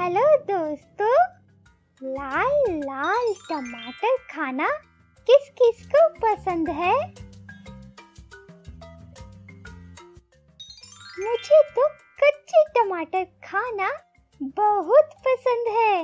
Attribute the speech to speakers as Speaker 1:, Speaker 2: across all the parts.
Speaker 1: Hello दोस्तों, लाल लाल टमाटर खाना किस किस को पसंद है? मुझे तो कच्चे टमाटर खाना बहुत पसंद है।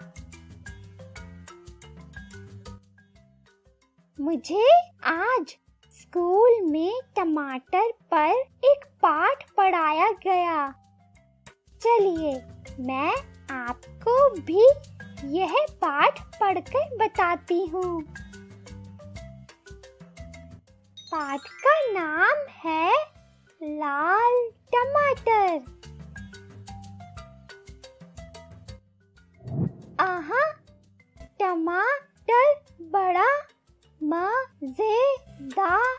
Speaker 1: मुझे आज स्कूल में टमाटर पर एक पाठ पढ़ाया गया। चलिए मैं आपको भी यह पाठ पढ़कर बताती हूँ। पाठ का नाम है लाल टमाटर। आहा, टमाटर बड़ा मजेदार।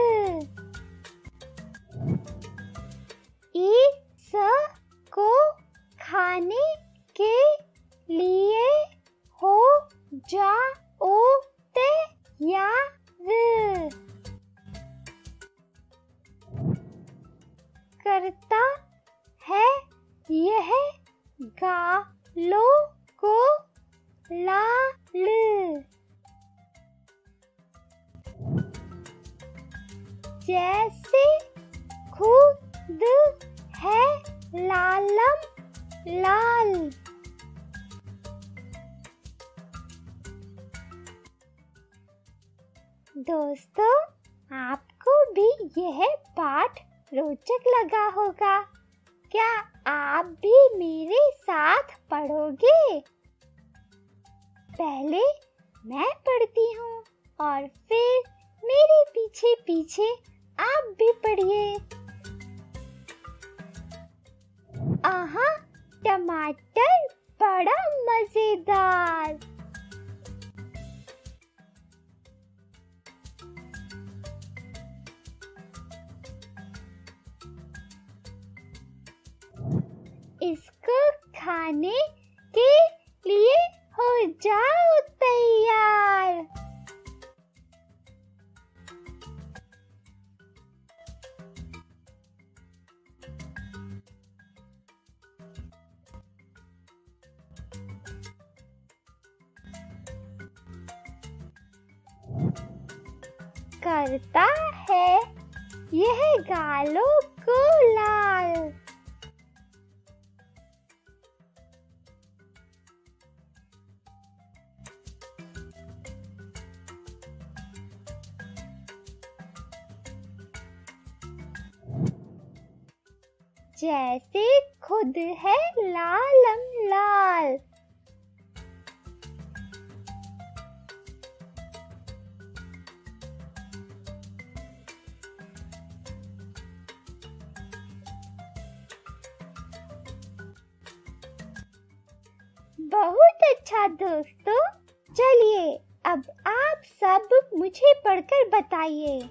Speaker 1: इसको खाने के लिए हो जाओ तैयार। करता है यह गालों को लाल। जैसे खुद है लालम लाल। दोस्तों, आपको भी यह पाठ रोचक लगा होगा। क्या आप भी मेरे साथ पढ़ोगे? पहले मैं पढ़ती हूँ और फिर मेरे पीछे पीछे आप भी पढ़िए। आहा, टमाटर बड़ा मजेदार। इसको खाने के लिए हो जाओ तैयार। करता है यह गालों को लाल। जैसे खुद है लालम लाल। बहुत अच्छा दोस्तों, चलिए अब आप सब मुझे पढ़कर बताइए।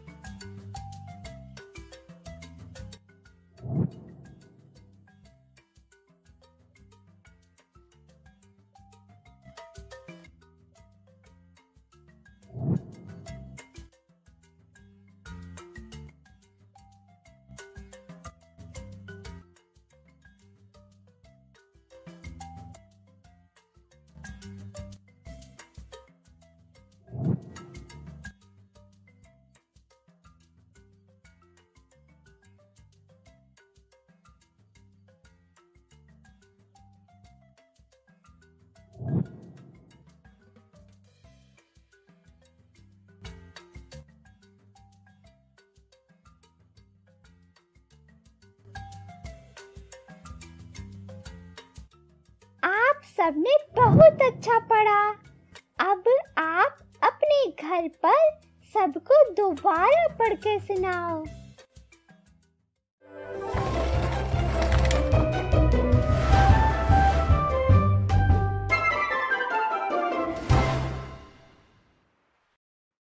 Speaker 1: सबने बहुत अच्छा पढ़ा। अब आप अपने घर पर सबको दोबारा पढ़ के सुनाओ।